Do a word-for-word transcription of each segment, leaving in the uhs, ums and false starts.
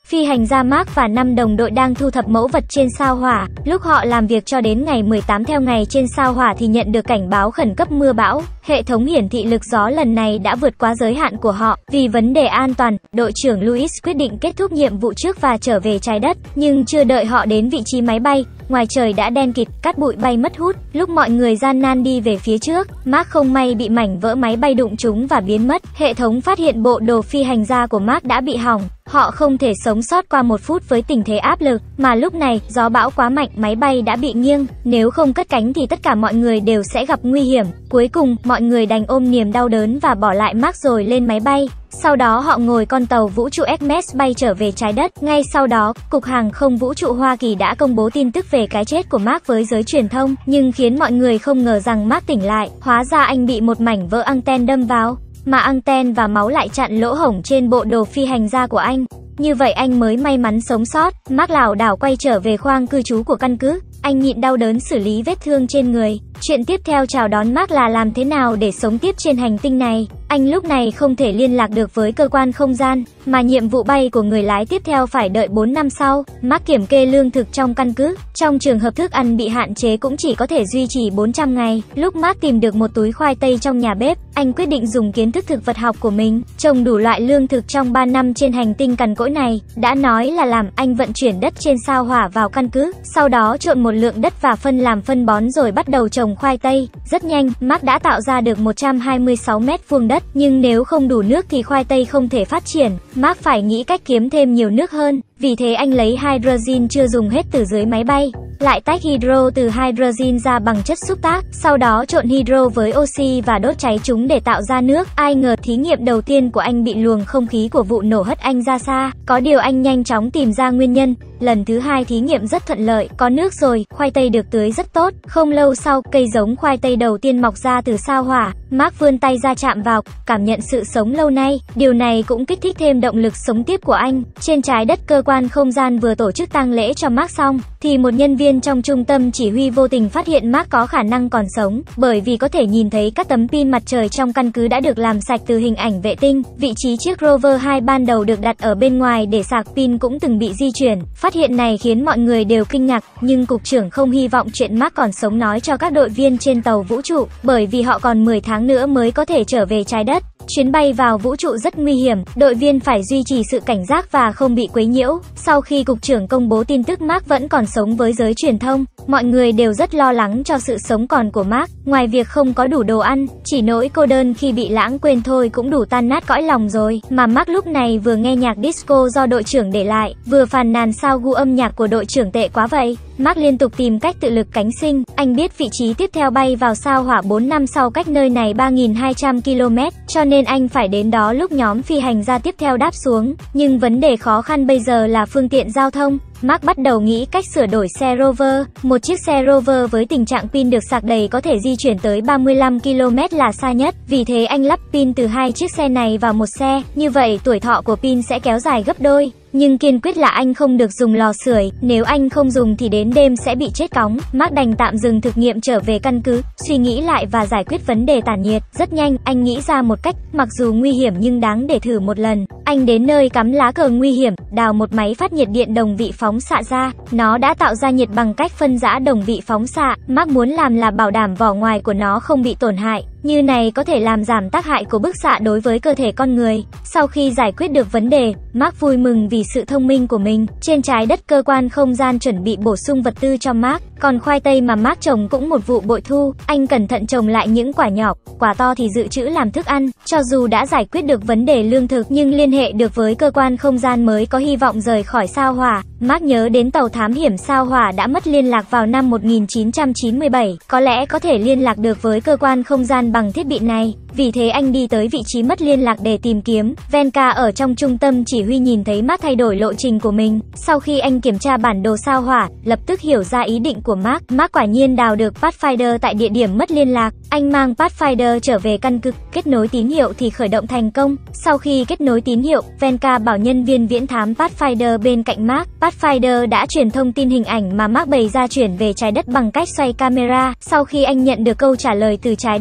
phi hành gia Mark và năm đồng đội đang thu thập mẫu vật trên sao Hỏa. Lúc họ làm việc cho đến ngày mười tám theo ngày trên sao Hỏa thì nhận được cảnh báo khẩn cấp mưa bão. Hệ thống hiển thị lực gió lần này đã vượt quá giới hạn của họ. Vì vấn đề an toàn, đội trưởng Louis quyết định kết thúc nhiệm vụ trước và trở về trái đất. Nhưng chưa đợi họ đến vị trí máy bay, ngoài trời đã đen kịt, cát bụi bay mất hút. Lúc mọi người gian nan đi về phía trước, Mark không may bị mảnh vỡ máy bay đụng trúng và biến mất. Hệ thống phát hiện bộ đồ phi hành gia của Mark đã bị hỏng. Họ không thể sống sót qua một phút với tình thế áp lực, mà lúc này, gió bão quá mạnh, máy bay đã bị nghiêng. Nếu không cất cánh thì tất cả mọi người đều sẽ gặp nguy hiểm. Cuối cùng, mọi người đành ôm niềm đau đớn và bỏ lại Mark rồi lên máy bay. Sau đó họ ngồi con tàu vũ trụ Hermes bay trở về trái đất. Ngay sau đó, Cục Hàng không Vũ trụ Hoa Kỳ đã công bố tin tức về cái chết của Mark với giới truyền thông, nhưng khiến mọi người không ngờ rằng Mark tỉnh lại. Hóa ra anh bị một mảnh vỡ anten đâm vào, mà anten và máu lại chặn lỗ hổng trên bộ đồ phi hành gia của anh. Như vậy anh mới may mắn sống sót. Mark lảo đảo quay trở về khoang cư trú của căn cứ. Anh nhịn đau đớn xử lý vết thương trên người. Chuyện tiếp theo chào đón Mark là làm thế nào để sống tiếp trên hành tinh này. Anh lúc này không thể liên lạc được với cơ quan không gian, mà nhiệm vụ bay của người lái tiếp theo phải đợi bốn năm sau. Mark kiểm kê lương thực trong căn cứ. Trong trường hợp thức ăn bị hạn chế cũng chỉ có thể duy trì bốn trăm ngày. Lúc Mark tìm được một túi khoai tây trong nhà bếp, anh quyết định dùng kiến thức thực vật học của mình trồng đủ loại lương thực trong ba năm trên hành tinh cằn cỗi này. Đã nói là làm, anh vận chuyển đất trên sao Hỏa vào căn cứ, sau đó trộn một lượng đất và phân làm phân bón rồi bắt đầu trồng khoai tây. Rất nhanh, Mark đã tạo ra được một trăm hai mươi sáu mét vuông đất, nhưng nếu không đủ nước thì khoai tây không thể phát triển. Mark phải nghĩ cách kiếm thêm nhiều nước hơn. Vì thế anh lấy hydrogen chưa dùng hết từ dưới máy bay, lại tách hydro từ hydrogen ra bằng chất xúc tác, sau đó trộn hydro với oxy và đốt cháy chúng để tạo ra nước. Ai ngờ thí nghiệm đầu tiên của anh bị luồng không khí của vụ nổ hất anh ra xa. Có điều anh nhanh chóng tìm ra nguyên nhân. Lần thứ hai thí nghiệm rất thuận lợi, có nước rồi, khoai tây được tưới rất tốt. Không lâu sau, cây giống khoai tây đầu tiên mọc ra từ sao Hỏa. Mark vươn tay ra chạm vào, cảm nhận sự sống lâu nay. Điều này cũng kích thích thêm động lực sống tiếp của anh. Trên trái đất, cơ quan không gian vừa tổ chức tang lễ cho Mark xong, thì một nhân viên trong trung tâm chỉ huy vô tình phát hiện Mark có khả năng còn sống, bởi vì có thể nhìn thấy các tấm pin mặt trời trong căn cứ đã được làm sạch từ hình ảnh vệ tinh. Vị trí chiếc rover hai ban đầu được đặt ở bên ngoài để sạc pin cũng từng bị di chuyển. Phát hiện này khiến mọi người đều kinh ngạc, nhưng cục trưởng không hy vọng chuyện Mark còn sống nói cho các đội viên trên tàu vũ trụ, bởi vì họ còn mười tháng nữa mới có thể trở về trái đất. Chuyến bay vào vũ trụ rất nguy hiểm, đội viên phải duy trì sự cảnh giác và không bị quấy nhiễu. Sau khi cục trưởng công bố tin tức Mark vẫn còn sống với giới truyền thông, mọi người đều rất lo lắng cho sự sống còn của Mark. Ngoài việc không có đủ đồ ăn, chỉ nỗi cô đơn khi bị lãng quên thôi cũng đủ tan nát cõi lòng rồi. Mà Mark lúc này vừa nghe nhạc disco do đội trưởng để lại, vừa phàn nàn sao gu âm nhạc của đội trưởng tệ quá vậy. Mark liên tục tìm cách tự lực cánh sinh. Anh biết vị trí tiếp theo bay vào sao Hỏa bốn năm sau cách nơi này ba nghìn hai trăm ki lô mét, cho nên anh phải đến đó lúc nhóm phi hành gia tiếp theo đáp xuống. Nhưng vấn đề khó khăn bây giờ là phương tiện giao thông. Mark bắt đầu nghĩ cách sửa đổi xe Rover. Một chiếc xe Rover với tình trạng pin được sạc đầy có thể di chuyển tới ba mươi lăm ki lô mét là xa nhất. Vì thế anh lắp pin từ hai chiếc xe này vào một xe. Như vậy tuổi thọ của pin sẽ kéo dài gấp đôi. Nhưng kiên quyết là anh không được dùng lò sưởi, nếu anh không dùng thì đến đêm sẽ bị chết cóng. Mark đành tạm dừng thực nghiệm trở về căn cứ, suy nghĩ lại và giải quyết vấn đề tản nhiệt. Rất nhanh, anh nghĩ ra một cách, mặc dù nguy hiểm nhưng đáng để thử một lần. Anh đến nơi cắm lá cờ nguy hiểm, đào một máy phát nhiệt điện đồng vị phóng xạ ra. Nó đã tạo ra nhiệt bằng cách phân rã đồng vị phóng xạ. Mark muốn làm là bảo đảm vỏ ngoài của nó không bị tổn hại. Như này có thể làm giảm tác hại của bức xạ đối với cơ thể con người. Sau khi giải quyết được vấn đề, Mark vui mừng vì sự thông minh của mình. Trên trái đất, cơ quan không gian chuẩn bị bổ sung vật tư cho Mark. Còn khoai tây mà Mark trồng cũng một vụ bội thu. Anh cẩn thận trồng lại những quả nhỏ, quả to thì dự trữ làm thức ăn. Cho dù đã giải quyết được vấn đề lương thực, nhưng liên hệ được với cơ quan không gian mới có hy vọng rời khỏi sao Hỏa. Mark nhớ đến tàu thám hiểm sao Hỏa đã mất liên lạc vào năm một nghìn chín trăm chín mươi bảy. Có lẽ có thể liên lạc được với cơ quan không gian bằng thiết bị này. Vì thế anh đi tới vị trí mất liên lạc để tìm kiếm. Venka ở trong trung tâm chỉ huy nhìn thấy Mark thay đổi lộ trình của mình. Sau khi anh kiểm tra bản đồ sao Hỏa, lập tức hiểu ra ý định của Mark. Mark quả nhiên đào được Pathfinder tại địa điểm mất liên lạc. Anh mang Pathfinder trở về căn cứ, kết nối tín hiệu thì khởi động thành công. Sau khi kết nối tín hiệu, Venka bảo nhân viên viễn thám Pathfinder bên cạnh Mark. Pathfinder đã truyền thông tin hình ảnh mà Mark bày ra chuyển về trái đất bằng cách xoay camera. Sau khi anh nhận được câu trả lời từ trái đất thì vô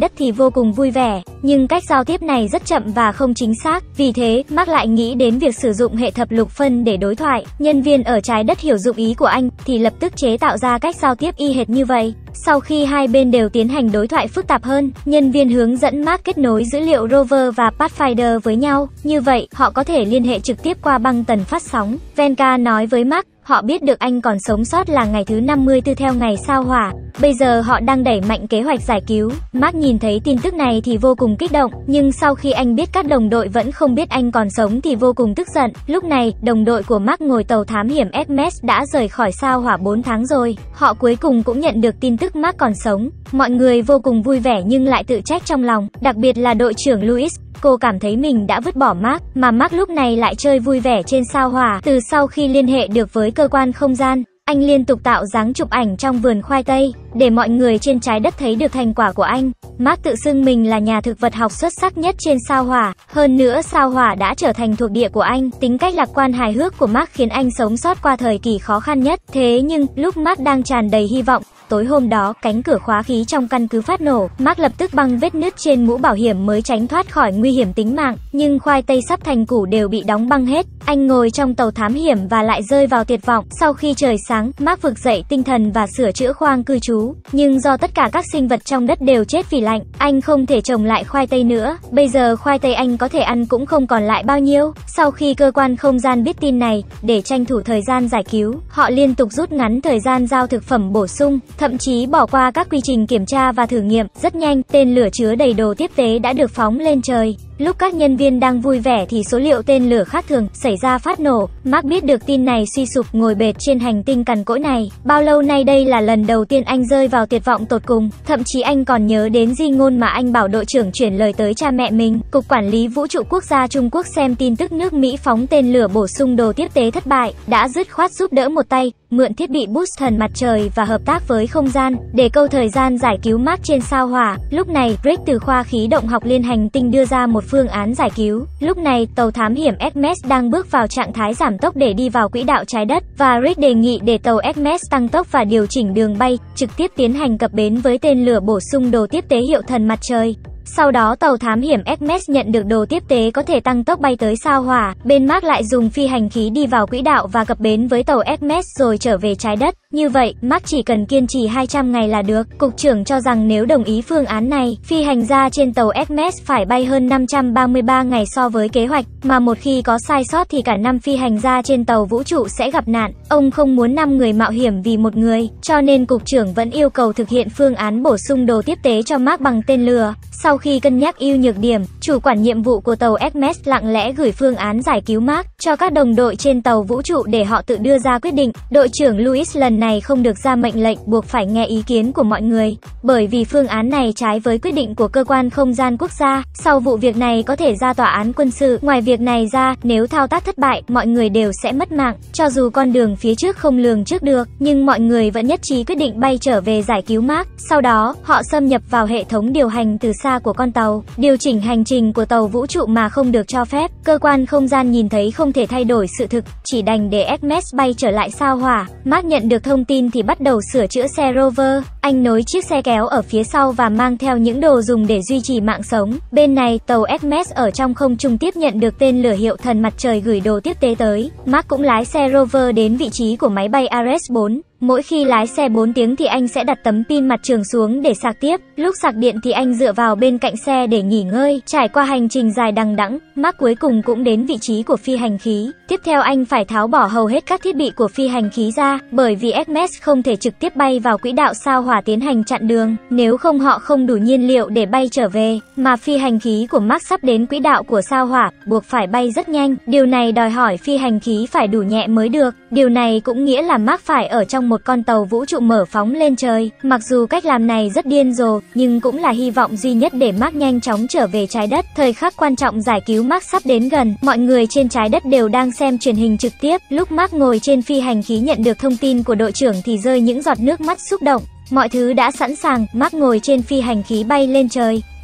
vô cùng vui vẻ, nhưng cách giao tiếp này rất chậm và không chính xác, vì thế, Mark lại nghĩ đến việc sử dụng hệ thập lục phân để đối thoại. Nhân viên ở trái đất hiểu dụng ý của anh, thì lập tức chế tạo ra cách giao tiếp y hệt như vậy. Sau khi hai bên đều tiến hành đối thoại phức tạp hơn, nhân viên hướng dẫn Mark kết nối dữ liệu rover và Pathfinder với nhau, như vậy, họ có thể liên hệ trực tiếp qua băng tần phát sóng. Venka nói với Mark, họ biết được anh còn sống sót là ngày thứ năm mươi tư theo ngày sao hỏa. Bây giờ họ đang đẩy mạnh kế hoạch giải cứu. Mark nhìn thấy tin tức này thì vô cùng kích động, nhưng sau khi anh biết các đồng đội vẫn không biết anh còn sống thì vô cùng tức giận. Lúc này, đồng đội của Mark ngồi tàu thám hiểm Hermes đã rời khỏi sao hỏa bốn tháng rồi. Họ cuối cùng cũng nhận được tin tức Mark còn sống. Mọi người vô cùng vui vẻ nhưng lại tự trách trong lòng, đặc biệt là đội trưởng Louis. Cô cảm thấy mình đã vứt bỏ Mark, mà Mark lúc này lại chơi vui vẻ trên sao hỏa. Từ sau khi liên hệ được với cơ quan không gian, anh liên tục tạo dáng chụp ảnh trong vườn khoai tây, để mọi người trên trái đất thấy được thành quả của anh. Mark tự xưng mình là nhà thực vật học xuất sắc nhất trên sao hỏa, hơn nữa sao hỏa đã trở thành thuộc địa của anh. Tính cách lạc quan hài hước của Mark khiến anh sống sót qua thời kỳ khó khăn nhất. Thế nhưng, lúc Mark đang tràn đầy hy vọng, tối hôm đó, cánh cửa khóa khí trong căn cứ phát nổ, Mark lập tức băng vết nứt trên mũ bảo hiểm mới tránh thoát khỏi nguy hiểm tính mạng, nhưng khoai tây sắp thành củ đều bị đóng băng hết. Anh ngồi trong tàu thám hiểm và lại rơi vào tuyệt vọng. Sau khi trời sáng, Mark vực dậy tinh thần và sửa chữa khoang cư trú, nhưng do tất cả các sinh vật trong đất đều chết vì lạnh, anh không thể trồng lại khoai tây nữa. Bây giờ khoai tây anh có thể ăn cũng không còn lại bao nhiêu. Sau khi cơ quan không gian biết tin này, để tranh thủ thời gian giải cứu, họ liên tục rút ngắn thời gian giao thực phẩm bổ sung, thậm chí bỏ qua các quy trình kiểm tra và thử nghiệm. Rất nhanh, tên lửa chứa đầy đồ tiếp tế đã được phóng lên trời. Lúc các nhân viên đang vui vẻ thì số liệu tên lửa khác thường xảy ra phát nổ. Mark biết được tin này suy sụp ngồi bệt trên hành tinh cằn cỗi này. Bao lâu nay đây là lần đầu tiên anh rơi vào tuyệt vọng tột cùng. Thậm chí anh còn nhớ đến di ngôn mà anh bảo đội trưởng chuyển lời tới cha mẹ mình. Cục Quản lý Vũ trụ Quốc gia Trung Quốc xem tin tức nước Mỹ phóng tên lửa bổ sung đồ tiếp tế thất bại, đã dứt khoát giúp đỡ một tay, mượn thiết bị boost thần mặt trời và hợp tác với không gian, để câu thời gian giải cứu Mark trên sao hỏa. Lúc này, Rick từ khoa khí động học liên hành tinh đưa ra một phương án giải cứu. Lúc này, tàu thám hiểm Hermes đang bước vào trạng thái giảm tốc để đi vào quỹ đạo trái đất, và Rick đề nghị để tàu Hermes tăng tốc và điều chỉnh đường bay, trực tiếp tiến hành cập bến với tên lửa bổ sung đồ tiếp tế hiệu thần mặt trời. Sau đó tàu thám hiểm Hermes nhận được đồ tiếp tế có thể tăng tốc bay tới sao hỏa. Bên Mark lại dùng phi hành khí đi vào quỹ đạo và cập bến với tàu Hermes rồi trở về trái đất. Như vậy, Mark chỉ cần kiên trì hai trăm ngày là được. Cục trưởng cho rằng nếu đồng ý phương án này, phi hành gia trên tàu Hermes phải bay hơn năm trăm ba mươi ba ngày so với kế hoạch, mà một khi có sai sót thì cả năm phi hành gia trên tàu vũ trụ sẽ gặp nạn. Ông không muốn năm người mạo hiểm vì một người, cho nên cục trưởng vẫn yêu cầu thực hiện phương án bổ sung đồ tiếp tế cho Mark bằng tên lửa. Sau khi cân nhắc ưu nhược điểm, chủ quản nhiệm vụ của tàu Hermes lặng lẽ gửi phương án giải cứu Mark cho các đồng đội trên tàu vũ trụ để họ tự đưa ra quyết định. Đội trưởng Louis lần này không được ra mệnh lệnh, buộc phải nghe ý kiến của mọi người, bởi vì phương án này trái với quyết định của cơ quan không gian quốc gia. Sau vụ việc này có thể ra tòa án quân sự. Ngoài việc này ra, nếu thao tác thất bại, mọi người đều sẽ mất mạng. Cho dù con đường phía trước không lường trước được, nhưng mọi người vẫn nhất trí quyết định bay trở về giải cứu Mark. Sau đó, họ xâm nhập vào hệ thống điều hành từ xa của con tàu, điều chỉnh hành trình của tàu vũ trụ mà không được cho phép. Cơ quan không gian nhìn thấy không thể thay đổi sự thực, chỉ đành để Hermes bay trở lại sao hỏa. Mark nhận được thông tin thì bắt đầu sửa chữa xe rover. Anh nối chiếc xe kéo ở phía sau và mang theo những đồ dùng để duy trì mạng sống. Bên này, tàu Hermes ở trong không trung tiếp nhận được tên lửa hiệu thần mặt trời gửi đồ tiếp tế tới. Mark cũng lái xe rover đến vị trí của máy bay Ares bốn. Mỗi khi lái xe bốn tiếng thì anh sẽ đặt tấm pin mặt trường xuống để sạc tiếp. Lúc sạc điện thì anh dựa vào bên cạnh xe để nghỉ ngơi. Trải qua hành trình dài đằng đẵng, Mark cuối cùng cũng đến vị trí của phi hành khí. Tiếp theo anh phải tháo bỏ hầu hết các thiết bị của phi hành khí ra, bởi vì Hermes không thể trực tiếp bay vào quỹ đạo sao hỏa tiến hành chặn đường, nếu không họ không đủ nhiên liệu để bay trở về. Mà phi hành khí của Mark sắp đến quỹ đạo của sao hỏa, buộc phải bay rất nhanh. Điều này đòi hỏi phi hành khí phải đủ nhẹ mới được. Điều này cũng nghĩa là Mark phải ở trong một con tàu vũ trụ mở phóng lên trời. Mặc dù cách làm này rất điên rồ, nhưng cũng là hy vọng duy nhất để Mark nhanh chóng trở về trái đất. Thời khắc quan trọng giải cứu Mark sắp đến gần, mọi người trên trái đất đều đang xem truyền hình trực tiếp. Lúc Mark ngồi trên phi hành khí nhận được thông tin của đội trưởng thì rơi những giọt nước mắt xúc động. Mọi thứ đã sẵn sàng, Mark ngồi trên phi hành khí bay lên trời.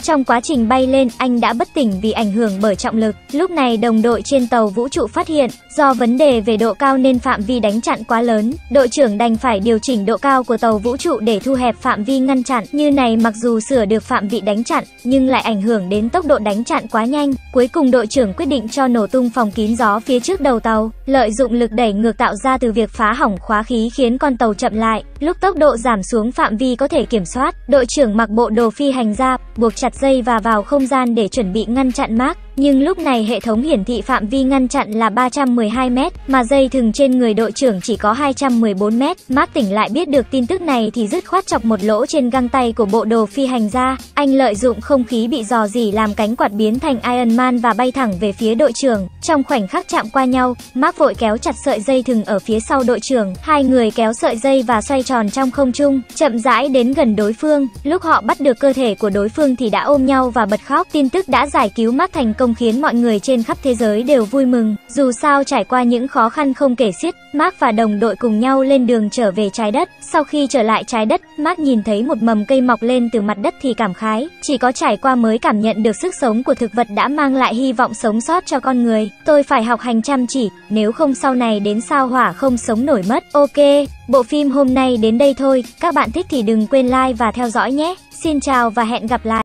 Trong quá trình bay lên, anh đã bất tỉnh vì ảnh hưởng bởi trọng lực. Lúc này đồng đội trên tàu vũ trụ phát hiện, do vấn đề về độ cao nên phạm vi đánh chặn quá lớn, đội trưởng đành phải điều chỉnh độ cao của tàu vũ trụ để thu hẹp phạm vi ngăn chặn. Như này mặc dù sửa được phạm vi đánh chặn, nhưng lại ảnh hưởng đến tốc độ đánh chặn quá nhanh. Cuối cùng đội trưởng quyết định cho nổ tung phòng kín gió phía trước đầu tàu, lợi dụng lực đẩy ngược tạo ra từ việc phá hỏng khóa khí khiến con tàu chậm lại. Lúc tốc độ giảm xuống phạm vi có thể kiểm soát, đội trưởng mặc bộ đồ phi hành ra, buộc chặt dây và vào không gian để chuẩn bị ngăn chặn Mark. Nhưng lúc này hệ thống hiển thị phạm vi ngăn chặn là ba trăm mười hai mét, mà dây thừng trên người đội trưởng chỉ có hai trăm mười bốn mét. Mark tỉnh lại biết được tin tức này thì dứt khoát chọc một lỗ trên găng tay của bộ đồ phi hành ra. Anh lợi dụng không khí bị rò rỉ làm cánh quạt biến thành Iron Man và bay thẳng về phía đội trưởng. Trong khoảnh khắc chạm qua nhau, Mark vội kéo chặt sợi dây thừng ở phía sau đội trưởng. Hai người kéo sợi dây và xoay tròn trong không trung, chậm rãi đến gần đối phương. Lúc họ bắt được cơ thể của đối phương thì đã ôm nhau và bật khóc. Tin tức đã giải cứu Mark thành công khiến mọi người trên khắp thế giới đều vui mừng. Dù sao trải qua những khó khăn không kể xiết, Mark và đồng đội cùng nhau lên đường trở về trái đất. Sau khi trở lại trái đất, Mark nhìn thấy một mầm cây mọc lên từ mặt đất thì cảm khái, chỉ có trải qua mới cảm nhận được sức sống của thực vật đã mang lại hy vọng sống sót cho con người. Tôi phải học hành chăm chỉ, nếu không sau này đến sao hỏa không sống nổi mất. Ok, bộ phim hôm nay đến đây thôi, các bạn thích thì đừng quên like và theo dõi nhé. Xin chào và hẹn gặp lại.